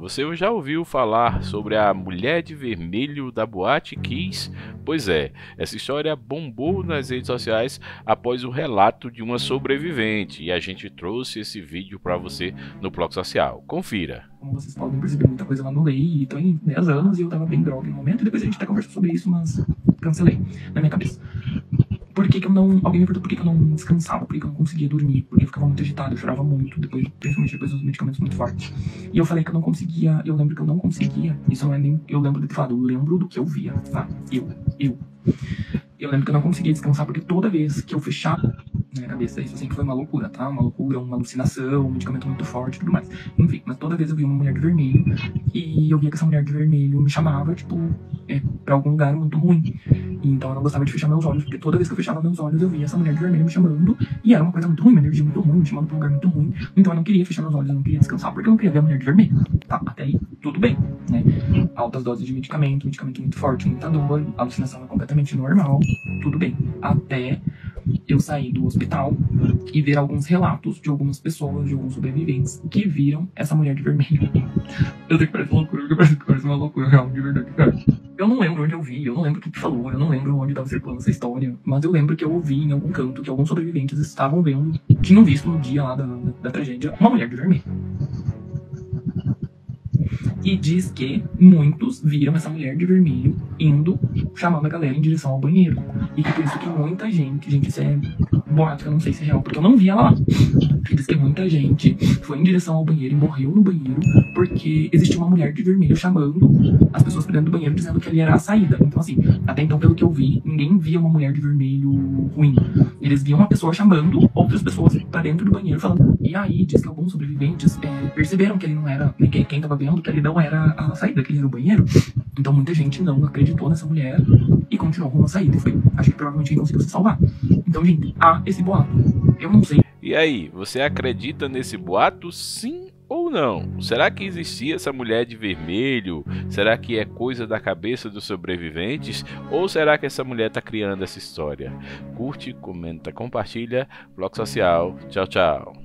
você já ouviu falar sobre a mulher de vermelho da Boate Kiss? Pois é, essa história bombou nas redes sociais após o relato de uma sobrevivente e a gente trouxe esse vídeo para você no Bloco Social. Confira. Como vocês podem perceber, muita coisa lá no Lei, e tô em 10 anos e eu tava bem droga no momento, e depois a gente até conversou sobre isso, mas cancelei na minha cabeça. Por que que eu não... Alguém me perguntou por que que eu não descansava, por que que eu não conseguia dormir, porque eu ficava muito agitado, eu chorava muito, principalmente depois dos medicamentos muito fortes. E eu falei que eu não conseguia, eu lembro que eu não conseguia, isso não é nem... Eu lembro de ter falado, eu lembro do que eu via, tá? Eu lembro que eu não conseguia descansar porque toda vez que eu fechava na minha cabeça, isso assim que foi uma loucura, tá? Uma loucura, uma alucinação, um medicamento muito forte e tudo mais. Enfim, mas toda vez eu via uma mulher de vermelho e eu via que essa mulher de vermelho me chamava, tipo, pra algum lugar muito ruim. E então eu não gostava de fechar meus olhos, porque toda vez que eu fechava meus olhos eu via essa mulher de vermelho me chamando e era uma coisa muito ruim, uma energia muito ruim, me chamando pra um lugar muito ruim. Então eu não queria fechar meus olhos, eu não queria descansar porque eu não queria ver a mulher de vermelho. Tá, até aí tudo bem, né? Altas doses de medicamento muito forte, muita dor, alucinação é completamente normal, tudo bem. Até eu sair do hospital e ver alguns relatos de algumas pessoas, de alguns sobreviventes que viram essa mulher de vermelho. Eu sei que parece loucura, que parece uma loucura real, de verdade, cara. Eu não lembro onde eu vi, eu não lembro o que falou, eu não lembro onde estava circulando essa história, mas eu lembro que eu ouvi em algum canto que alguns sobreviventes estavam vendo, tinham visto no dia lá da tragédia, uma mulher de vermelho. E diz que muitos viram essa mulher de vermelho indo, chamando a galera em direção ao banheiro. E que por isso que muita gente, isso é boato, que eu não sei se é real, porque eu não vi ela lá. E diz que muita gente foi em direção ao banheiro e morreu no banheiro porque existia uma mulher de vermelho chamando as pessoas pra dentro do banheiro, dizendo que ali era a saída. Então assim, até então pelo que eu vi, ninguém via uma mulher de vermelho ruim. Eles viam uma pessoa chamando outras pessoas pra dentro do banheiro falando. E aí diz que alguns sobreviventes perceberam que ele não era, né, quem tava vendo que ele não era a saída, que ele era o banheiro. Então muita gente não acreditou nessa mulher e continuou com a saída. E foi, acho que provavelmente quem conseguiu se salvar. Então, gente, há esse boato. Eu não sei. E aí, você acredita nesse boato, sim ou não? Será que existia essa mulher de vermelho? Será que é coisa da cabeça dos sobreviventes? Ou será que essa mulher tá criando essa história? Curte, comenta, compartilha. Bloco Social. Tchau, tchau.